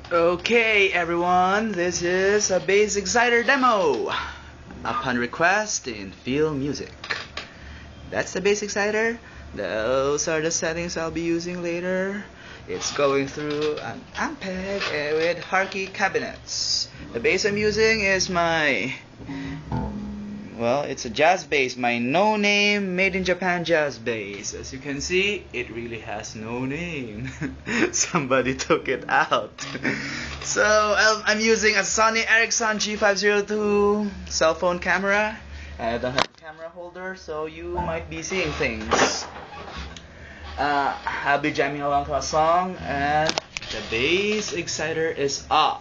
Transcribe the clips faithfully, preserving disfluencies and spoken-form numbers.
Okay everyone, this is a Bass Xciter Demo upon request in field music. That's the Bass Xciter. Those are the settings I'll be using later. It's going through an Aphex with Harkey cabinets. The bass I'm using is my, well, it's a jazz bass, my no name made in Japan jazz bass. As you can see, it really has no name. Somebody took it out. So um, I'm using a Sony Ericsson G five oh two cell phone camera. I don't have a camera holder, so you might be seeing things. Uh, I'll be jamming along to a song, and the Bass Xciter is off.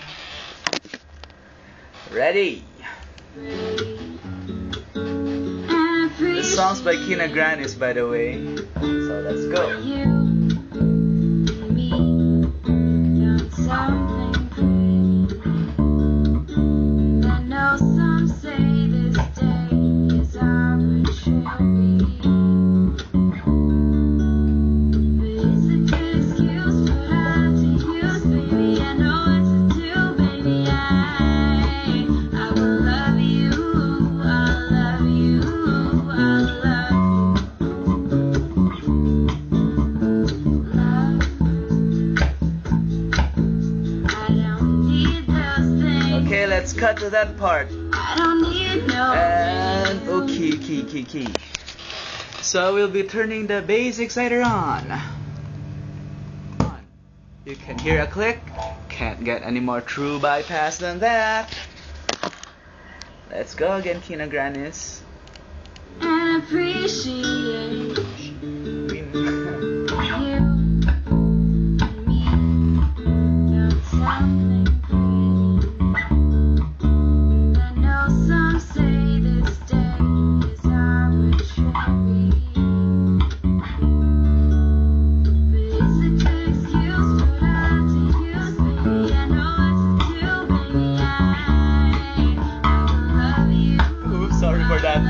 Ready? This song's by Kina Granis, by the way. So let's go. Okay, let's cut to that part. I don't need no and okay, key, key, key. So we'll be turning the Bass Xciter on. on. You can hear a click. Can't get any more true bypass than that. Let's go again, Kina Granis. And appreciate sorry for that.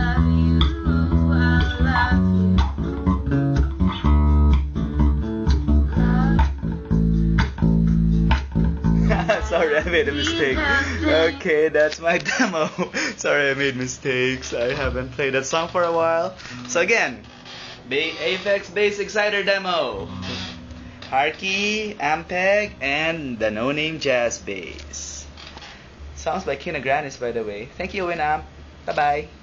Sorry, I made a mistake. Okay, that's my demo. Sorry, I made mistakes. I haven't played that song for a while. So again, Aphex Bass Xciter Demo. Harkey, Ampeg, and the No Name Jazz Bass. Songs by Kina Granis, by the way. Thank you, Winamp. Bye-bye.